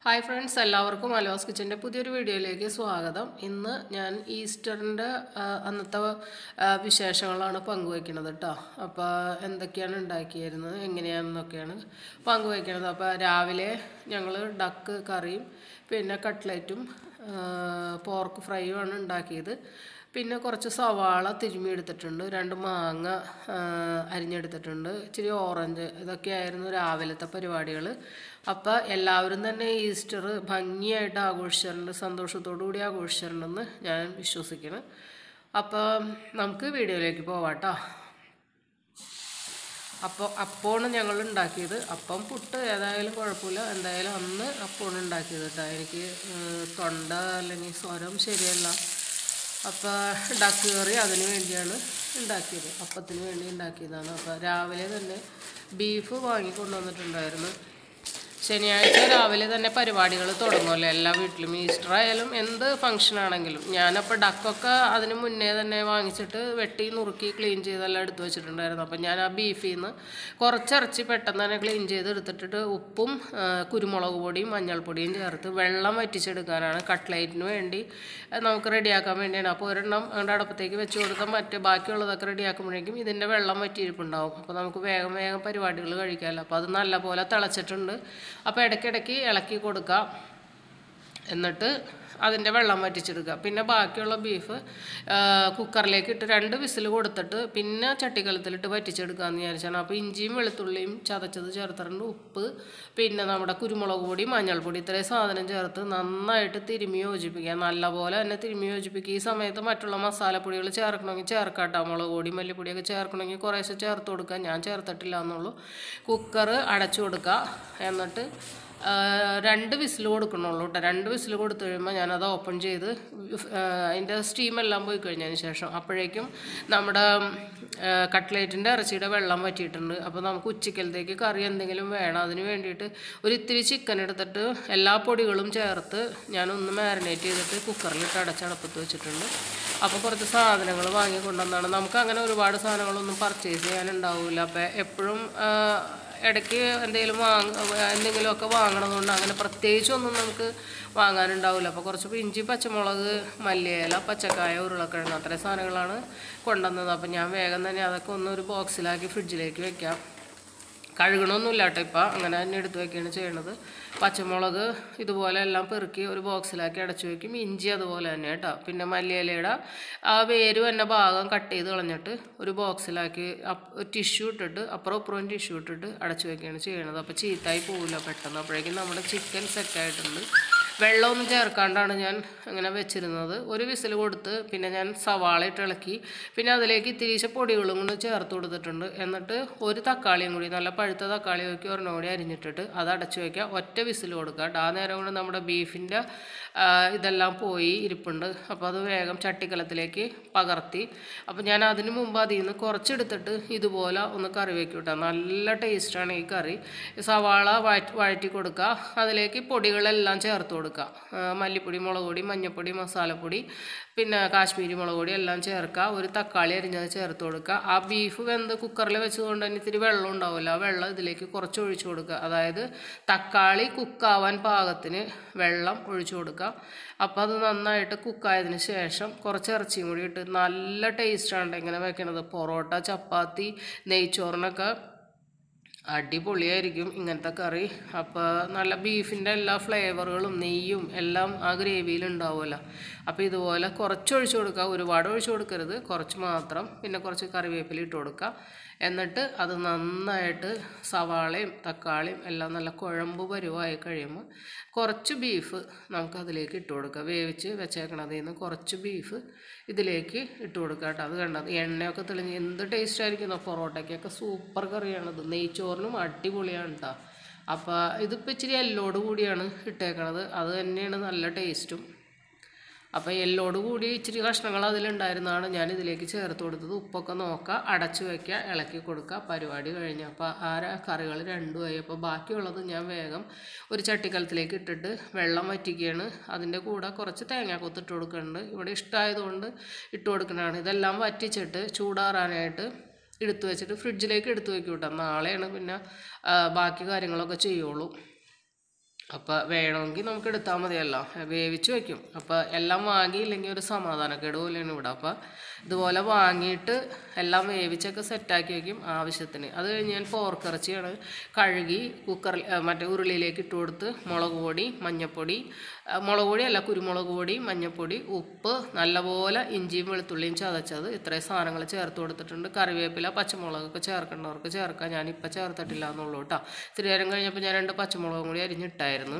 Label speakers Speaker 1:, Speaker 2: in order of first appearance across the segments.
Speaker 1: Hi friends, എല്ലാവർക്കും അലുവാസ് കിച്ചൻ്റെ പുതിയൊരു വീഡിയോയിലേക്ക് സ്വാഗതം. ഇന്ന് ഞാൻ ഈസ്റ്ററിൻ്റെ അന്നത്തെ വിശേഷങ്ങളാണ് പങ്കുവയ്ക്കുന്നത് കേട്ടോ. അപ്പോൾ എന്തൊക്കെയാണ് ഉണ്ടാക്കിയിരുന്നത്, എങ്ങനെയാണെന്നൊക്കെയാണ് പങ്കുവയ്ക്കുന്നത്. അപ്പോൾ രാവിലെ ഞങ്ങൾ ഡക്ക് കറിയും പിന്നെ കട്ട്ലറ്റും പോർക്ക് ഫ്രൈയുമാണ് ഉണ്ടാക്കിയത്. പിന്നെ കുറച്ച് സവാള തിരുമ്മി എടുത്തിട്ടുണ്ട്, 2 മാങ്ങ അരിഞ്ഞെടുത്തിട്ടുണ്ട്, ഇച്ചിരി ഓറഞ്ച്. ഇതൊക്കെയായിരുന്നു രാവിലത്തെ പരിപാടികൾ. അപ്പോൾ എല്ലാവരും തന്നെ ഈസ്റ്റർ ഭംഗിയായിട്ട് ആഘോഷിച്ചിട്ടുണ്ട്, സന്തോഷത്തോടു കൂടി ആഘോഷിച്ചിട്ടുണ്ടെന്ന് ഞാൻ വിശ്വസിക്കുന്നു. അപ്പോൾ നമുക്ക് വീഡിയോയിലേക്ക് പോവാം കേട്ടോ. അപ്പമാണ് ഞങ്ങൾ ഉണ്ടാക്കിയത്. അപ്പം പുട്ട് ഏതായാലും കുഴപ്പമില്ല, എന്തായാലും അന്ന് അപ്പമാണ് ഉണ്ടാക്കിയത് കേട്ടോ. എനിക്ക് തൊണ്ട അല്ലെങ്കിൽ സ്വരം ശരിയല്ല. അപ്പോൾ ഡക്ക് കറി അതിന് വേണ്ടിയാണ് ഉണ്ടാക്കിയത്, അപ്പത്തിന് വേണ്ടി ഉണ്ടാക്കിയതാണ്. അപ്പോൾ രാവിലെ തന്നെ ബീഫ് വാങ്ങിക്കൊണ്ടുവന്നിട്ടുണ്ടായിരുന്നു. ശനിയാഴ്ച രാവിലെ തന്നെ പരിപാടികൾ തുടങ്ങുമല്ലോ എല്ലാ വീട്ടിലും, ഈസ്റ്റർ ആയാലും എന്ത് ഫംഗ്ഷൻ ആണെങ്കിലും. ഞാനപ്പോൾ ഡക്കൊക്കെ അതിന് മുന്നേ തന്നെ വാങ്ങിച്ചിട്ട് വെട്ടി നുറുക്കി ക്ലീൻ ചെയ്തെല്ലാം എടുത്ത് വെച്ചിട്ടുണ്ടായിരുന്നു. അപ്പം ഞാൻ ആ ബീഫിൽ നിന്ന് കുറച്ചിറച്ചി പെട്ടെന്ന് തന്നെ ക്ലീൻ ചെയ്ത് എടുത്തിട്ട് ഉപ്പും കുരുമുളക് പൊടിയും മഞ്ഞൾപ്പൊടിയും ചേർത്ത് വെള്ളം വറ്റിച്ചെടുക്കാനാണ്. കട്ട്ലൈറ്റിന് വേണ്ടി നമുക്ക് റെഡിയാക്കാൻ വേണ്ടിയാണ്. അപ്പോൾ ഒരെണ്ണം അങ്ങോട്ട് അടുപ്പത്തേക്ക് വെച്ച് കൊടുത്താൽ മറ്റേ ബാക്കിയുള്ളതൊക്കെ റെഡിയാക്കുമ്പോഴേക്കും ഇതിൻ്റെ വെള്ളം വറ്റിയിരിപ്പുണ്ടാവും. അപ്പോൾ നമുക്ക് വേഗം പരിപാടികൾ കഴിക്കാമല്ലോ. അപ്പോൾ അത് നല്ലപോലെ തിളച്ചിട്ടുണ്ട്. അപ്പോൾ ഇടയ്ക്കിടയ്ക്ക് ഇളക്കി കൊടുക്കുക, എന്നിട്ട് അതിൻ്റെ വെള്ളം വറ്റിച്ചെടുക്കുക. പിന്നെ ബാക്കിയുള്ള ബീഫ് കുക്കറിലേക്ക് ഇട്ട് 2 വിസിൽ കൊടുത്തിട്ട് പിന്നെ ചട്ടിക്കലത്തിലിട്ട് വറ്റിച്ചെടുക്കാമെന്ന് വിചാരിച്ചാണ്. അപ്പോൾ ഇഞ്ചിയും വെളുത്തുള്ളിയും ചതച്ചത് ചേർത്തിട്ടുണ്ട്, ഉപ്പ്, പിന്നെ നമ്മുടെ കുരുമുളക് പൊടി, മഞ്ഞൾപ്പൊടി, ഇത്രയും സാധനം ചേർത്ത് നന്നായിട്ട് തിരുമ്മി യോജിപ്പിക്കുക. നല്ലപോലെ തന്നെ തിരുമ്മി യോജിപ്പിക്കുക. ഈ സമയത്ത് മറ്റുള്ള മസാലപ്പൊടികൾ ചേർക്കണമെങ്കിൽ ചേർക്കാട്ടോ. മുളക് പൊടി മല്ലിപ്പൊടിയൊക്കെ ചേർക്കണമെങ്കിൽ കുറേശ്ശെ ചേർത്ത് കൊടുക്കുക. ഞാൻ ചേർത്തിട്ടില്ല എന്നുള്ളൂ. കുക്കർ അടച്ചു കൊടുക്കുക, എന്നിട്ട് 2 വിസിൽ കൊടുക്കണുള്ളൂ കേട്ടോ. 2 വിസിൽ കൊടുത്തു കഴിയുമ്പോൾ ഞാനത് ഓപ്പൺ ചെയ്ത് അതിൻ്റെ സ്റ്റീമെല്ലാം പോയി കഴിഞ്ഞതിന് ശേഷം അപ്പോഴേക്കും നമ്മുടെ കട്ട്ലേറ്റിൻ്റെ ഇറച്ചിയുടെ വെള്ളം വറ്റിയിട്ടുണ്ട്. അപ്പോൾ നമുക്ക് ഉച്ചക്കലത്തേക്ക് കറി എന്തെങ്കിലും വേണം. അതിന് വേണ്ടിയിട്ട് ഇത്തിരി ചിക്കൻ എടുത്തിട്ട് എല്ലാ പൊടികളും ചേർത്ത് ഞാനൊന്ന് മാരിനേറ്റ് ചെയ്തിട്ട് കുക്കറിലിട്ട് അടച്ചടപ്പത്ത് വെച്ചിട്ടുണ്ട്. അപ്പോൾ കുറച്ച് സാധനങ്ങൾ വാങ്ങിക്കൊണ്ടുവന്നാണ്. നമുക്ക് അങ്ങനെ ഒരുപാട് സാധനങ്ങളൊന്നും പർച്ചേസ് ചെയ്യാനുണ്ടാവില്ല. അപ്പോൾ എപ്പോഴും ഇടയ്ക്ക് എന്തെങ്കിലുമൊക്കെ വാങ്ങണതുകൊണ്ട് അങ്ങനെ പ്രത്യേകിച്ചൊന്നും നമുക്ക് വാങ്ങാനുണ്ടാവില്ല. അപ്പോൾ കുറച്ച് ഇഞ്ചി, പച്ചമുളക്, മല്ലിയില, പച്ചക്കായ, ഉരുളക്കിഴങ്ങ്, അത്രയും സാധനങ്ങളാണ് കൊണ്ടുവന്നത്. അപ്പോൾ ഞാൻ വേഗം തന്നെ അതൊക്കെ ഒരു ബോക്സിലാക്കി ഫ്രിഡ്ജിലേക്ക് വെക്കാം. കഴുകണമൊന്നുമില്ല കേട്ടോ, ഇപ്പം അങ്ങനെ തന്നെ എടുത്ത് വയ്ക്കുകയാണ് ചെയ്യണത്. പച്ചമുളക് ഇതുപോലെ എല്ലാം പെറുക്കി ഒരു ബോക്സിലാക്കി അടച്ചു വയ്ക്കും. ഇഞ്ചി അതുപോലെ തന്നെ കേട്ടോ. പിന്നെ മല്ലിയിലയുടെ ആ വേര് തന്നെ ഭാഗം കട്ട് ചെയ്ത് കളഞ്ഞിട്ട് ഒരു ബോക്സിലാക്കി ടിഷ്യൂ ഇട്ടിട്ട് അപ്പുറം ടിഷ്യൂ ഇട്ടിട്ട് അടച്ചു വയ്ക്കുകയാണ് ചെയ്യണത്. അപ്പോൾ ചീത്തായി പോവില്ല പെട്ടെന്ന്. അപ്പോഴേക്കും നമ്മുടെ ചിക്കൻ സെറ്റായിട്ടുണ്ട്. വെള്ളമൊന്നും ചേർക്കാണ്ടാണ് ഞാൻ അങ്ങനെ വെച്ചിരുന്നത്. 1 വിസിൽ കൊടുത്ത് പിന്നെ ഞാൻ സവാള ഇട്ട് ഇളക്കി. പിന്നെ അതിലേക്ക് ഇത്തിരി പൊടികളും കൊണ്ട് ചേർത്ത് കൊടുത്തിട്ടുണ്ട്. എന്നിട്ട് ഒരു തക്കാളിയും കൂടി, നല്ല പഴുത്ത തക്കാളി നോക്കി ഒരെണ്ണം കൂടി അരിഞ്ഞിട്ടിട്ട് അത് അടച്ചു വയ്ക്കുക. ഒറ്റ വിസിൽ കൊടുക്കുക. ആ നേരം കൊണ്ട് നമ്മുടെ ബീഫിൻ്റെ ഇതെല്ലാം പോയി ഇരിപ്പുണ്ട്. അപ്പോൾ അത് വേഗം ചട്ടിക്കലത്തിലേക്ക് പകർത്തി. അപ്പോൾ ഞാൻ അതിന് മുമ്പ് അതിൽ നിന്ന് കുറച്ചെടുത്തിട്ട് ഇതുപോലെ ഒന്ന് കറി വയ്ക്കും കേട്ടോ. നല്ല ടേസ്റ്റാണ് ഈ കറി. സവാള വഴറ്റി കൊടുക്കുക, അതിലേക്ക് പൊടികളെല്ലാം ചേർത്ത് കൊടുക്കുക. മല്ലിപ്പൊടി, മുളക് പൊടി, മഞ്ഞൾപ്പൊടി, മസാലപ്പൊടി, പിന്നെ കാശ്മീരി മുളക് പൊടി എല്ലാം ചേർക്കുക. ഒരു തക്കാളി അരിഞ്ഞത് ചേർത്ത് കൊടുക്കുക. ആ ബീഫ് വെന്ത് കുക്കറിൽ വെച്ചതുകൊണ്ട് തന്നെ ഇത്തിരി വെള്ളം ഉണ്ടാവില്ല. ആ വെള്ളം ഇതിലേക്ക് കുറച്ച് ഒഴിച്ചു കൊടുക്കുക. അതായത് തക്കാളി കുക്കാവാൻ പാകത്തിന് വെള്ളം ഒഴിച്ചു കൊടുക്കുക. അപ്പോൾ അത് നന്നായിട്ട് കുക്കായതിന് ശേഷം കുറച്ച് ഇറച്ചിയും കൂടി ഇട്ട് നല്ല ടേസ്റ്റാണ് ഇങ്ങനെ വെക്കണത്. പൊറോട്ട, ചപ്പാത്തി, നെയ്ച്ചോറിനൊക്കെ അടിപൊളിയായിരിക്കും ഇങ്ങനത്തെ കറി. അപ്പോൾ നല്ല ബീഫിൻ്റെ എല്ലാ ഫ്ലേവറുകളും നെയ്യും എല്ലാം ആ ഗ്രേവിയിൽ ഉണ്ടാവുമല്ലോ. അപ്പോൾ ഇതുപോലെ കുറച്ച് ഒഴിച്ചു കൊടുക്കുക, ഒരുപാട് ഒഴിച്ചു കൊടുക്കരുത്, കുറച്ച് മാത്രം. പിന്നെ കുറച്ച് കറിവേപ്പില ഇട്ട് കൊടുക്കുക. എന്നിട്ട് അത് നന്നായിട്ട് സവാളയും തക്കാളിയും എല്ലാം നല്ല കുഴമ്പ് പരുവായി കഴിയുമ്പോൾ കുറച്ച് ബീഫ് നമുക്കതിലേക്ക് ഇട്ട് കൊടുക്കുക. വേവിച്ച് വെച്ചേക്കണതിൽ നിന്ന് കുറച്ച് ബീഫ് ഇതിലേക്ക് ഇട്ട് കൊടുക്കുക കേട്ടോ. അത് കണ്ടത് എണ്ണയൊക്കെ തെളിഞ്ഞ് എന്ത് ടേസ്റ്റ് ആയിരിക്കുന്നോ. പൊറോട്ടയ്ക്കൊക്കെ സൂപ്പർ കറിയാണത്. നെയ്ച്ചോറിനും അടിപൊളിയാണ് കേട്ടോ. അപ്പോൾ ഇതിപ്പോൾ ഇച്ചിരി എല്ലോട് കൂടിയാണ് ഇട്ടേക്കണത്, അത് തന്നെയാണ് നല്ല ടേസ്റ്റും. അപ്പോൾ എല്ലോട് കൂടി ഇച്ചിരി കഷ്ണങ്ങൾ അതിലുണ്ടായിരുന്നതാണ് ഞാൻ ഇതിലേക്ക് ചേർത്ത് കൊടുത്തത്. ഉപ്പൊക്കെ നോക്കുക, അടച്ചു വയ്ക്കുക, ഇളക്കി കൊടുക്കുക. പരിപാടി കഴിഞ്ഞു. അപ്പോൾ ആ കറികൾ 2 ആയി. അപ്പോൾ ബാക്കിയുള്ളത് ഞാൻ വേഗം ഒരു ചട്ടിക്കലത്തിലേക്ക് ഇട്ടിട്ട് വെള്ളം വറ്റിക്കുകയാണ്. അതിൻ്റെ കൂടെ കുറച്ച് തേങ്ങാക്കൊത്ത് ഇട്ട് കൊടുക്കുന്നുണ്ട്. ഇവിടെ ഇഷ്ടമായതുകൊണ്ട് ഇട്ട് കൊടുക്കുന്നതാണ്. ഇതെല്ലാം വറ്റിച്ചിട്ട് ചൂടാറാനായിട്ട് എടുത്തു വെച്ചിട്ട് ഫ്രിഡ്ജിലേക്ക് എടുത്തു വയ്ക്കും കേട്ടോ. നാളെയാണ് പിന്നെ ബാക്കി കാര്യങ്ങളൊക്കെ ചെയ്യുള്ളൂ. അപ്പോൾ വേണമെങ്കിൽ നമുക്ക് എടുത്താൽ മതിയല്ലോ, വേവിച്ച് വയ്ക്കും. അപ്പോൾ എല്ലാം വാങ്ങിയില്ലെങ്കിൽ ഒരു സമാധാനക്കേട് പോലെയാണ് ഇവിടെ. അപ്പോൾ ഇതുപോലെ വാങ്ങിയിട്ട് എല്ലാം വേവിച്ചൊക്കെ സെറ്റാക്കി വയ്ക്കും ആവശ്യത്തിന്. അത് കഴിഞ്ഞ് ഞാൻ പോർക്കിറച്ചിയാണ് കഴുകി കുക്കറിൽ മറ്റേ ഉരുളിയിലേക്ക് ഇട്ട് കൊടുത്ത് മുളക് പൊടി, മഞ്ഞൾപ്പൊടി, മുളക് പൊടി അല്ല കുരുമുളക് പൊടി, മഞ്ഞൾപ്പൊടി, ഉപ്പ്, നല്ലപോലെ ഇഞ്ചിയും വെളുത്തുള്ളിയും ചതച്ചത്, ഇത്രയും സാധനങ്ങൾ ചേർത്ത് കൊടുത്തിട്ടുണ്ട്. കറിവേപ്പില, പച്ചമുളകൊക്കെ ചേർക്കേണ്ടവർക്ക് ചേർക്കാം. ഞാനിപ്പോൾ ചേർത്തിട്ടില്ല എന്നുള്ളൂ കേട്ടോ. ഇത്തിരി നേരം കഴിഞ്ഞപ്പോൾ ഞാൻ 2 പച്ചമുളകും കൂടി അരിഞ്ഞിട്ടായിരുന്നു.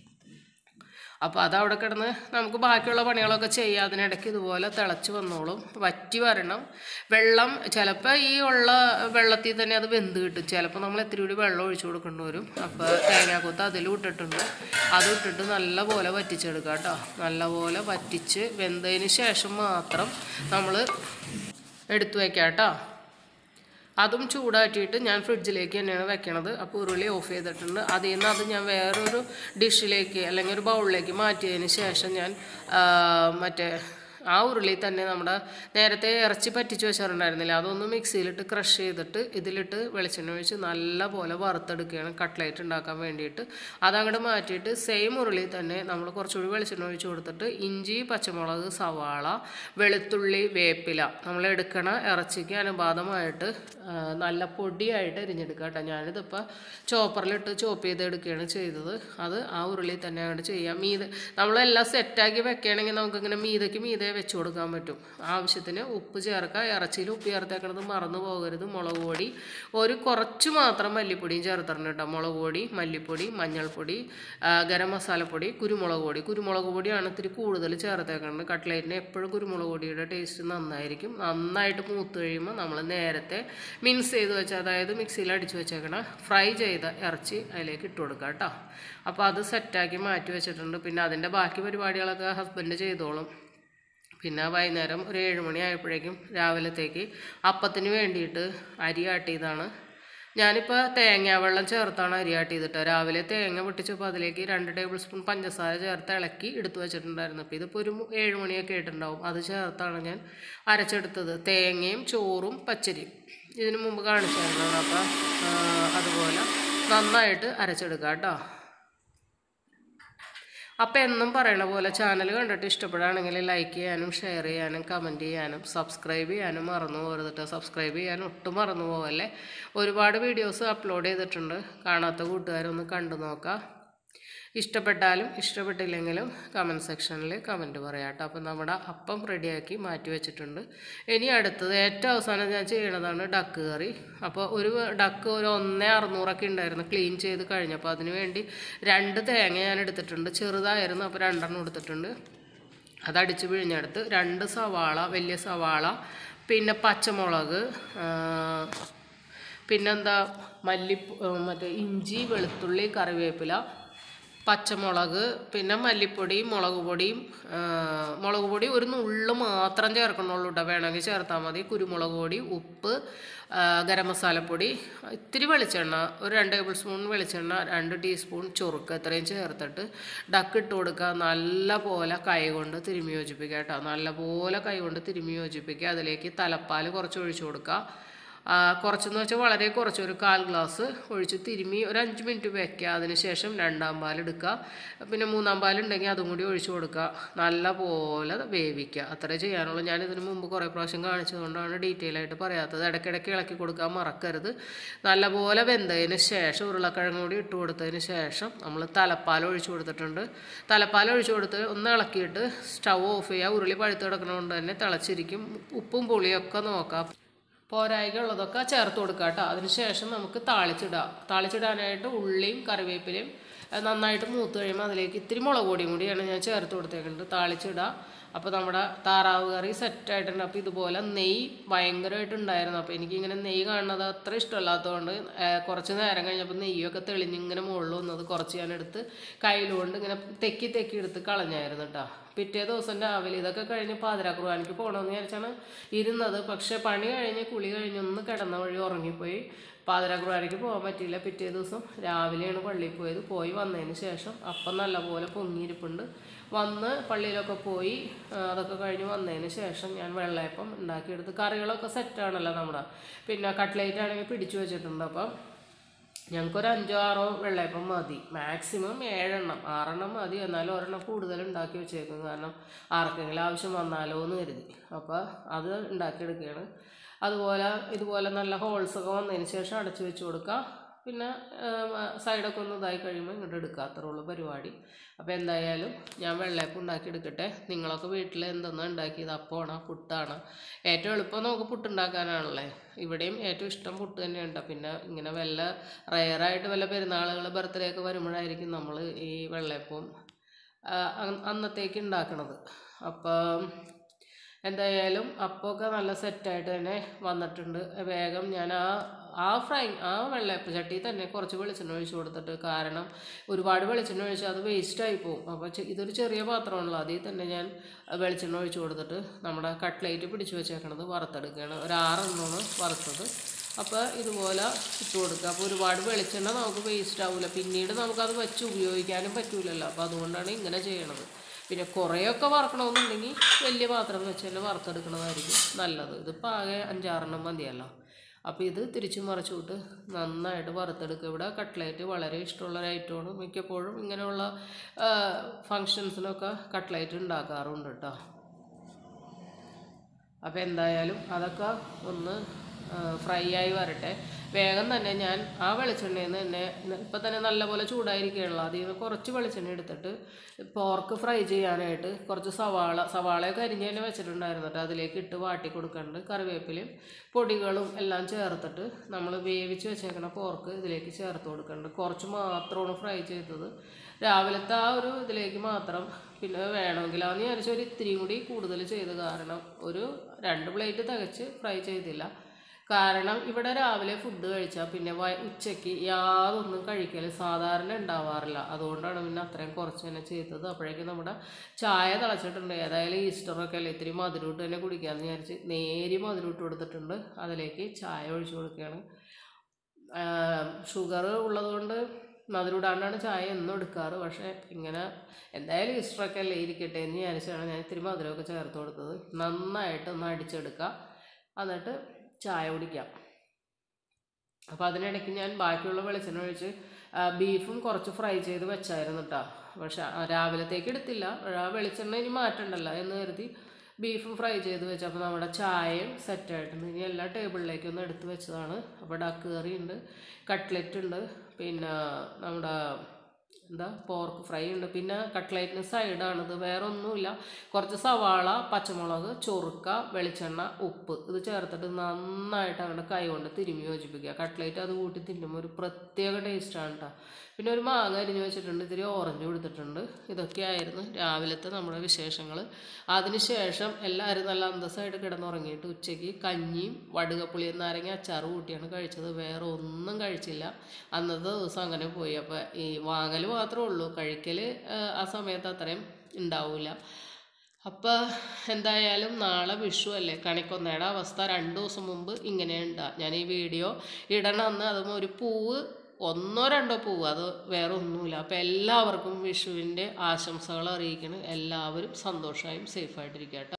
Speaker 1: അപ്പോൾ അതവിടെ കിടന്ന് നമുക്ക് ബാക്കിയുള്ള പണികളൊക്കെ ചെയ്യാം. അതിനിടയ്ക്ക് ഇതുപോലെ തിളച്ച് വന്നോളും, വറ്റി വരണം. വെള്ളം ചിലപ്പോൾ ഈ ഉള്ള വെള്ളത്തിൽ തന്നെ അത് വെന്ത് കിട്ടും, ചിലപ്പോൾ നമ്മൾ ഇത്തിരി കൂടി വെള്ളം ഒഴിച്ചു കൊടുക്കേണ്ടി വരും. അപ്പോൾ തേങ്ങാക്കൊത്ത് അതിലും ഇട്ടിട്ടുണ്ട്, അത് ഇട്ടിട്ട് നല്ലപോലെ വറ്റിച്ചെടുക്കുക കേട്ടോ. നല്ലപോലെ വറ്റിച്ച് വെന്തതിന് ശേഷം മാത്രം നമ്മൾ എടുത്തു വയ്ക്കാം കേട്ടോ. അതും ചൂടാക്കിയിട്ട് ഞാൻ ഫ്രിഡ്ജിലേക്ക് തന്നെയാണ് വെക്കണത്. അപ്പോൾ ഉരുളി ഓഫ് ചെയ്തിട്ടുണ്ട്. അതിൽ നിന്ന് അത് ഞാൻ വേറൊരു ഡിഷിലേക്ക് അല്ലെങ്കിൽ ഒരു ബൗളിലേക്ക് മാറ്റിയതിന് ശേഷം ഞാൻ മറ്റേ ആ ഉരുളി തന്നെ നമ്മുടെ നേരത്തെ ഇറച്ചി പറ്റിച്ച് വെച്ചിട്ടുണ്ടായിരുന്നില്ല, അതൊന്ന് മിക്സിയിലിട്ട് ക്രഷ് ചെയ്തിട്ട് ഇതിലിട്ട് വെളിച്ചെണ്ണ ഒഴിച്ച് നല്ല പോലെ വറുത്തെടുക്കുകയാണ് കട്ട്ലേറ്റ് ഉണ്ടാക്കാൻ വേണ്ടിയിട്ട്. അതങ്ങോട്ട് മാറ്റിയിട്ട് സെയിം ഉരുളി തന്നെ നമ്മൾ കുറച്ചുകൂടി വെളിച്ചെണ്ണ ഒഴിച്ച് കൊടുത്തിട്ട് ഇഞ്ചി, പച്ചമുളക്, സവാള, വെളുത്തുള്ളി, വേപ്പില നമ്മൾ എടുക്കണ ഇറച്ചിക്ക് അനുപാതമായിട്ട് നല്ല പൊടിയായിട്ട് അരിഞ്ഞെടുക്കുക കേട്ടോ. ഞാനിതിപ്പോൾ ചോപ്പറിലിട്ട് ചോപ്പ് ചെയ്തെടുക്കുകയാണ് ചെയ്തത്. അത് ആ ഉരുളി തന്നെ അങ്ങോട്ട് ചെയ്യാം. നമ്മളെല്ലാം സെറ്റാക്കി വെക്കുകയാണെങ്കിൽ നമുക്കിങ്ങനെ മീതെ വെച്ച് കൊടുക്കാൻ പറ്റും. ആവശ്യത്തിന് ഉപ്പ് ചേർക്കുക. ഇറച്ചിയിൽ ഉപ്പ് ചേർത്തേക്കണത് മറന്നു പോകരുത്. മുളക് പൊടി കുറച്ച് മാത്രം മല്ലിപ്പൊടിയും ചേർത്തിട്ടുണ്ട് കേട്ടോ. മുളക് പൊടി, മല്ലിപ്പൊടി, മഞ്ഞൾപ്പൊടി, ഗരം മസാലപ്പൊടി, കുരുമുളക് പൊടിയാണ് ഇത്തിരി കൂടുതൽ ചേർത്തേക്കുന്നത്. കട്ട്ലേറ്റിന് എപ്പോഴും കുരുമുളക് പൊടിയുടെ ടേസ്റ്റ് നന്നായിരിക്കും. നന്നായിട്ട് മൂത്ത് കഴിയുമ്പോൾ നമ്മൾ നേരത്തെ മിക്സ് ചെയ്ത് വെച്ചാൽ, അതായത് മിക്സിയിൽ അടിച്ച് വെച്ചേക്കണം ഫ്രൈ ചെയ്ത ഇറച്ചി അതിലേക്ക് ഇട്ട് കൊടുക്കുക കേട്ടോ. അപ്പോൾ അത് സെറ്റാക്കി മാറ്റി വെച്ചിട്ടുണ്ട്. പിന്നെ അതിൻ്റെ ബാക്കി പരിപാടികളൊക്കെ ഹസ്ബൻഡ് ചെയ്തോളും. പിന്നെ വൈകുന്നേരം ഒരു 7 മണി ആയപ്പോഴേക്കും രാവിലത്തേക്ക് അപ്പത്തിന് വേണ്ടിയിട്ട് അരി ആട്ടിയതാണ്. ഞാനിപ്പോൾ തേങ്ങാവെള്ളം ചേർത്താണ് അരി ആട്ടിയതിട്ട്. രാവിലെ തേങ്ങ പൊട്ടിച്ചപ്പോൾ അതിലേക്ക് 2 ടേബിൾ സ്പൂൺ പഞ്ചസാര ചേർത്ത് ഇളക്കി എടുത്തു വെച്ചിട്ടുണ്ടായിരുന്നു. അപ്പോൾ ഇതിപ്പോൾ ഒരു 7 മണിയൊക്കെ ആയിട്ടുണ്ടാവും. അത് ചേർത്താണ് ഞാൻ അരച്ചെടുത്തത്. തേങ്ങയും ചോറും പച്ചരിയും ഇതിനു മുമ്പ് കാണിച്ചായിരുന്നു. അപ്പോൾ അതുപോലെ നന്നായിട്ട് അരച്ചെടുക്കാം കേട്ടോ. അപ്പോൾ എന്നും പറയണ പോലെ ചാനൽ കണ്ടിട്ട് ഇഷ്ടപ്പെടുകയാണെങ്കിൽ ലൈക്ക് ചെയ്യാനും ഷെയർ ചെയ്യാനും കമൻറ്റ് ചെയ്യാനും സബ്സ്ക്രൈബ് ചെയ്യാനും മറന്നു പോകരുത്. സബ്സ്ക്രൈബ് ചെയ്യാനും ഒട്ടും മറന്നു പോകല്ലേ. ഒരുപാട് വീഡിയോസ് അപ്ലോഡ് ചെയ്തിട്ടുണ്ട്, കാണാത്ത കൂട്ടുകാരൊന്ന് കണ്ടു നോക്കാം. ഇഷ്ടപ്പെട്ടാലും ഇഷ്ടപ്പെട്ടില്ലെങ്കിലും കമൻറ്റ് സെക്ഷനിൽ കമൻറ്റ് പറയാം കേട്ടോ. അപ്പോൾ നമ്മുടെ അപ്പം റെഡിയാക്കി മാറ്റി വെച്ചിട്ടുണ്ട്. ഇനി അടുത്തത് ഏറ്റവും അവസാനം ഞാൻ ചെയ്യണതാണ് ഡക്ക് കറി. അപ്പോൾ ഒരു ഡക്ക് ഒരു 1,600 ഉണ്ടായിരുന്നു ക്ലീൻ ചെയ്ത് കഴിഞ്ഞപ്പോൾ. അതിന് വേണ്ടി 2 തേങ്ങ ഞാൻ എടുത്തിട്ടുണ്ട്, ചെറുതായിരുന്നു, അപ്പോൾ 2 എടുത്തിട്ടുണ്ട്. അതടിച്ച് പിഴിഞ്ഞെടുത്ത് 2 സവാള, വലിയ സവാള, പിന്നെ പച്ചമുളക്, പിന്നെന്താ മറ്റേ ഇഞ്ചി, വെളുത്തുള്ളി, കറിവേപ്പില, പച്ചമുളക്, പിന്നെ മല്ലിപ്പൊടിയും മുളക് പൊടി ഒരു നുള്ളു മാത്രം ചേർക്കണുള്ളൂ കേട്ടോ. വേണമെങ്കിൽ ചേർത്താൽ മതി. കുരുമുളക് പൊടി, ഉപ്പ്, ഗരം മസാലപ്പൊടി, ഇത്തിരി വെളിച്ചെണ്ണ, ഒരു 2 ടേബിൾ സ്പൂൺ വെളിച്ചെണ്ണ, 2 ടീസ്പൂൺ ചൊറുക്ക്, ഇത്രയും ചേർത്തിട്ട് ഡക്ക് ഇട്ട് കൊടുക്കുക. നല്ല പോലെ കൈ കൊണ്ട് തിരുമ്മി യോജിപ്പിക്കുക കേട്ടോ. നല്ല പോലെ കൈ കൊണ്ട് തിരുമ്മി യോജിപ്പിക്കുക. അതിലേക്ക് തലപ്പാൽ കുറച്ച് ഒഴിച്ചു കൊടുക്കുക. കുറച്ചെന്ന് വെച്ചാൽ വളരെ കുറച്ച്, ഒരു 1/4 ഗ്ലാസ് ഒഴിച്ച് തിരുമ്മി ഒരു 5 മിനിറ്റ് വയ്ക്കുക. അതിനുശേഷം 2ാം പാൽ എടുക്കുക. പിന്നെ 3ാം പാലുണ്ടെങ്കിൽ അതും കൂടി ഒഴിച്ചു കൊടുക്കുക. നല്ല പോലെ വേവിക്കുക. അത്രേ ചെയ്യാനുള്ളൂ. ഞാനിതിന് മുമ്പ് കുറേ പ്രാവശ്യം കാണിച്ചതുകൊണ്ടാണ് ഡീറ്റെയിൽ ആയിട്ട് പറയാത്തത്. ഇടയ്ക്കിടയ്ക്ക് ഇളക്കി കൊടുക്കാൻ മറക്കരുത്. നല്ലപോലെ വെന്തതിന് ശേഷം ഉരുളക്കിഴങ്ങ് കൂടി ഇട്ട് കൊടുത്തതിന് ശേഷം നമ്മൾ തലപ്പാൽ ഒഴിച്ചു കൊടുത്തിട്ടുണ്ട്. തലപ്പാൽ ഒഴിച്ചു കൊടുത്ത് ഒന്ന് ഇളക്കിയിട്ട് സ്റ്റൗ ഓഫ് ചെയ്യുക. ഉരുളി പഴുത്ത് കിടക്കുന്നതുകൊണ്ട് തന്നെ തിളച്ചിരിക്കും. ഉപ്പും പുളിയൊക്കെ നോക്കാം, പോരായ്കയുള്ളതൊക്കെ ചേർത്ത് കൊടുക്കുക കേട്ടോ. അതിനുശേഷം നമുക്ക് താളിച്ചിടാനായിട്ട് ഉള്ളിയും കറിവേപ്പിലയും നന്നായിട്ട് മൂത്ത് കഴിയുമ്പോൾ അതിലേക്ക് ഇത്തിരി മുളക് പൊടിയും കൂടിയാണ് ഞാൻ ചേർത്ത് കൊടുത്തേക്കുന്നത്. താളിച്ചിടുക. അപ്പോൾ നമ്മുടെ താറാവ് കറി സെറ്റായിട്ടുണ്ട്. അപ്പോൾ ഇതുപോലെ നെയ്യ് ഭയങ്കരമായിട്ടുണ്ടായിരുന്നു. അപ്പോൾ എനിക്കിങ്ങനെ നെയ്യ് കാണുന്നത് അത്ര ഇഷ്ടമല്ലാത്തതുകൊണ്ട് കുറച്ച് നേരം കഴിഞ്ഞപ്പോൾ നെയ്യൊക്കെ തെളിഞ്ഞിങ്ങനെ മുകളിൽ വന്നത് കുറച്ച് ഞാനെടുത്ത് കയ്യിലുകൊണ്ട് ഇങ്ങനെ തെക്കി എടുത്ത് കളഞ്ഞായിരുന്നു കേട്ടോ. പിറ്റേ ദിവസം രാവിലെ ഇതൊക്കെ കഴിഞ്ഞ് പാതിരാക്കുർബാനയ്ക്ക് പോകണമെന്ന് വിചാരിച്ചാണ് ഇരുന്നത്. പക്ഷേ പണി കഴിഞ്ഞ് കുളി കഴിഞ്ഞൊന്ന് കിടന്ന വഴി ഉറങ്ങിപ്പോയി. പാതിരാക്കുർബാനയ്ക്ക് പോകാൻ പറ്റിയില്ല. പിറ്റേ ദിവസം രാവിലെയാണ് പള്ളിയിൽ പോയത്. പോയി വന്നതിന് ശേഷം അപ്പം നല്ലപോലെ പൊങ്ങിയിരിപ്പുണ്ട്. വന്ന് പള്ളിയിലൊക്കെ പോയി അതൊക്കെ കഴിഞ്ഞ് വന്നതിന് ശേഷം ഞാൻ വെള്ളയപ്പം ഉണ്ടാക്കിയെടുത്ത്. കറികളൊക്കെ സെറ്റാണല്ലോ നമ്മുടെ. പിന്നെ കട്ട്ലേറ്റ് ആണെങ്കിൽ പിടിച്ചു വെച്ചിട്ടുണ്ട്. അപ്പം ഞങ്ങൾക്കൊരു 5-6 വെള്ളയപ്പം മതി, മാക്സിമം 7 എണ്ണം 6 എണ്ണം മതി. എന്നാലും ഒരെണ്ണം കൂടുതൽ ഉണ്ടാക്കി വെച്ചേക്കും, കാരണം ആർക്കെങ്കിലും ആവശ്യം വന്നാലോ എന്ന് കരുതി. അപ്പോൾ അത് ഉണ്ടാക്കിയെടുക്കുകയാണ്. അതുപോലെ ഇതുപോലെ നല്ല ഹോൾസൊക്കെ വന്നതിന് ശേഷം അടച്ചു വെച്ച് കൊടുക്കുക. പിന്നെ സൈഡൊക്കെ ഒന്ന് ഇതായി കഴിയുമ്പോൾ ഇങ്ങോട്ട് എടുക്കുക, അത്രേ ഉള്ളൂ പരിപാടി. അപ്പോൾ എന്തായാലും ഞാൻ വെള്ളയപ്പം ഉണ്ടാക്കിയെടുക്കട്ടെ. നിങ്ങളൊക്കെ വീട്ടിൽ എന്തെന്നാണ് ഉണ്ടാക്കിയത്? അപ്പമാണോ പുട്ടാണ്? ഏറ്റവും എളുപ്പം നമുക്ക് പുട്ടുണ്ടാക്കാനാണല്ലേ. ഇവിടെയും ഏറ്റവും ഇഷ്ടം പുട്ട് തന്നെയുണ്ട്. പിന്നെ ഇങ്ങനെ വല്ല റയറായിട്ട് വല്ല പെരുന്നാളുകൾ ബർത്ത്ഡേ ഒക്കെ വരുമ്പോഴായിരിക്കും നമ്മൾ ഈ വെള്ളയപ്പം അന്നത്തേക്ക് ഉണ്ടാക്കണത്. അപ്പം എന്തായാലും അപ്പമൊക്കെ നല്ല സെറ്റായിട്ട് തന്നെ വന്നിട്ടുണ്ട്. വേഗം ഞാൻ ആ വെള്ളയപ്പം ചട്ടി തന്നെ കുറച്ച് വെളിച്ചെണ്ണ ഒഴിച്ച് കൊടുത്തിട്ട്, കാരണം ഒരുപാട് വെളിച്ചെണ്ണ ഒഴിച്ചാൽ അത് വേസ്റ്റായി പോകും. അപ്പോൾ ഇതൊരു ചെറിയ പാത്രമാണല്ലോ, അതിൽ തന്നെ ഞാൻ വെളിച്ചെണ്ണ ഒഴിച്ച് കൊടുത്തിട്ട് നമ്മുടെ കട്ട്ലേറ്റ് പിടിച്ച് വെച്ചേക്കണത് വറുത്തെടുക്കുകയാണ്. ഒരു 6 എണ്ണമാണ് വറുത്തത്. അപ്പോൾ ഇതുപോലെ ഇട്ട് കൊടുക്കുക. അപ്പോൾ ഒരുപാട് വെളിച്ചെണ്ണ നമുക്ക് വേസ്റ്റ് ആവില്ല, പിന്നീട് നമുക്കത് വെച്ച് ഉപയോഗിക്കാനും പറ്റില്ലല്ലോ. അപ്പോൾ അതുകൊണ്ടാണ് ഇങ്ങനെ ചെയ്യണത്. പിന്നെ കുറേയൊക്കെ വറുക്കണമെന്നുണ്ടെങ്കിൽ വലിയ പാത്രം വെച്ച് തന്നെ വറുത്തെടുക്കണതായിരിക്കും നല്ലത്. ഇതിപ്പോൾ ആകെ 5-6 എണ്ണം മതിയല്ലോ. അപ്പോൾ ഇത് തിരിച്ചു മറിച്ചുവിട്ട് നന്നായിട്ട് വറുത്തെടുക്കുക. ഇവിടെ കട്ട്ലേറ്റ് വളരെ ഇഷ്ടമുള്ളൊരു ഐറ്റമാണ്. മിക്കപ്പോഴും ഇങ്ങനെയുള്ള ഫങ്ഷൻസിനൊക്കെ കട്ട്ലേറ്റ് ഉണ്ടാക്കാറുണ്ട് കേട്ടോ. അപ്പോൾ എന്തായാലും അതൊക്കെ ഒന്ന് ഫ്രൈ ആയി വരട്ടെ. വേഗം തന്നെ ഞാൻ ആ വെളിച്ചെണ്ണയിൽ നിന്ന് തന്നെ ഇപ്പം തന്നെ നല്ലപോലെ ചൂടായിരിക്കുകയുള്ളൂ. അതിൽ നിന്ന് കുറച്ച് വെളിച്ചെണ്ണ എടുത്തിട്ട് പോർക്ക് ഫ്രൈ ചെയ്യാനായിട്ട് കുറച്ച് സവാളയൊക്കെ അരിഞ്ഞ് തന്നെ വെച്ചിട്ടുണ്ടായിരുന്നു കേട്ടോ. അതിലേക്ക് ഇട്ട് വാട്ടി കൊടുക്കുന്നുണ്ട്. കറിവേപ്പിലയും പൊടികളും എല്ലാം ചേർത്തിട്ട് നമ്മൾ വേവിച്ച് വെച്ചേക്കണ പോർക്ക് ഇതിലേക്ക് ചേർത്ത് കൊടുക്കുന്നുണ്ട്. കുറച്ച് മാത്രമാണ് ഫ്രൈ ചെയ്തത്, രാവിലത്തെ ആ ഒരു ഇതിലേക്ക് മാത്രം. പിന്നെ വേണമെങ്കിൽ അതെന്ന് വിചാരിച്ചാൽ ഒരു ഇത്തിരിയും കൂടി കൂടുതൽ ചെയ്ത്, കാരണം ഒരു 2 പ്ലേറ്റ് തികച്ച് ഫ്രൈ ചെയ്തില്ല. കാരണം ഇവിടെ രാവിലെ ഫുഡ് കഴിച്ചാൽ പിന്നെ ഉച്ചയ്ക്ക് യാതൊന്നും കഴിക്കൽ സാധാരണ ഉണ്ടാവാറില്ല. അതുകൊണ്ടാണ് പിന്നെ അത്രയും കുറച്ച് തന്നെ ചെയ്തത്. അപ്പോഴേക്കും നമ്മുടെ ചായ തിളച്ചിട്ടുണ്ട്. ഏതായാലും ഈസ്റ്ററൊക്കെ അല്ലേ, ഇത്തിരി മധുരമിട്ട് തന്നെ കുടിക്കാമെന്ന് വിചാരിച്ച് നേരി മധുരമിട്ട് കൊടുത്തിട്ടുണ്ട്. അതിലേക്ക് ചായ ഒഴിച്ച് കൊടുക്കുകയാണ്. ഷുഗർ ഉള്ളതുകൊണ്ട് മധുരമിടാണ്ടാണ് ചായ എന്നും എടുക്കാറ്. പക്ഷേ ഇങ്ങനെ എന്തായാലും ഈസ്റ്ററൊക്കെ അല്ലേ ഇരിക്കട്ടെ എന്ന് വിചാരിച്ചാണ് ഞാൻ ഇത്തിരി മധുരമൊക്കെ ചേർത്ത് കൊടുത്തത്. നന്നായിട്ട് ഒന്ന് അടിച്ചെടുക്കുക, എന്നിട്ട് ചായ കുടിക്കാം. അപ്പോൾ അതിനിടയ്ക്ക് ഞാൻ ബാക്കിയുള്ള വെളിച്ചെണ്ണ ഒഴിച്ച് ബീഫും കുറച്ച് ഫ്രൈ ചെയ്ത് വെച്ചായിരുന്നു കേട്ടോ. പക്ഷെ രാവിലത്തേക്ക് എടുത്തില്ല, വെളിച്ചെണ്ണ ഇനി മാറ്റണ്ടല്ലോ എന്ന് കരുതി ബീഫും ഫ്രൈ ചെയ്ത് വെച്ചപ്പോൾ നമ്മുടെ ചായയും സെറ്റായിട്ടുണ്ട്. ഇനി എല്ലാ ടേബിളിലേക്കൊന്ന് എടുത്ത് വെച്ചതാണ്. അപ്പോൾ ഡക്ക് കറി ഉണ്ട്, കട്ട്ലറ്റ് ഉണ്ട്, പിന്നെ നമ്മുടെ പോർക്ക് ഫ്രൈ ഉണ്ട്. പിന്നെ കട്ട്ലറ്റിന് സൈഡാണിത്, വേറെ ഒന്നുമില്ല. കുറച്ച് സവാള, പച്ചമുളക്, ചൊറുക്ക, വെളിച്ചെണ്ണ, ഉപ്പ് ഇത് ചേർത്തിട്ട് നന്നായിട്ട് അങ്ങനെ കൈ കൊണ്ട് തിരുമ്മി യോജിപ്പിക്കുക. കട്ട്ലറ്റ് അത് കൂട്ടി തിന്നുമ്പോൾ ഒരു പ്രത്യേക ടേസ്റ്റാണ് കേട്ടോ. പിന്നെ ഒരു മാങ്ങ അരിഞ്ഞ് വെച്ചിട്ടുണ്ട്, ഇത്തിരി ഓറഞ്ച് കൊടുത്തിട്ടുണ്ട്. ഇതൊക്കെയായിരുന്നു രാവിലത്തെ നമ്മുടെ വിശേഷങ്ങൾ. അതിനുശേഷം എല്ലാവരും നല്ല അന്തസ്സായിട്ട് കിടന്നുറങ്ങിയിട്ട് ഉച്ചയ്ക്ക് കഞ്ഞിയും വടുകപ്പുളിയും നാരങ്ങ അച്ചാറ് കൂട്ടിയാണ് കഴിച്ചത്. വേറെ ഒന്നും കഴിച്ചില്ല. അന്നത്തെ ദിവസം അങ്ങനെ പോയി. അപ്പോൾ ഈ വാങ്ങൽ മാത്രമേ ഉള്ളൂ, കഴിക്കൽ ആ സമയത്ത് അത്രയും ഉണ്ടാവില്ല. അപ്പോൾ എന്തായാലും നാളെ വിഷു അല്ലേ. കണിക്കൊന്നയുടെ അവസ്ഥ 2 ദിവസം മുമ്പ് ഇങ്ങനെയുണ്ട്. ഞാൻ ഈ വീഡിയോ ഇടണമെന്ന് അതും ഒരു പൂവ് 1-2 പൂവ്, അത് വേറെ ഒന്നുമില്ല. അപ്പോൾ എല്ലാവർക്കും വിഷുവിൻ്റെ ആശംസകൾ അറിയിക്കണം. എല്ലാവരും സന്തോഷമായും സേഫായിട്ടിരിക്കട്ടെ.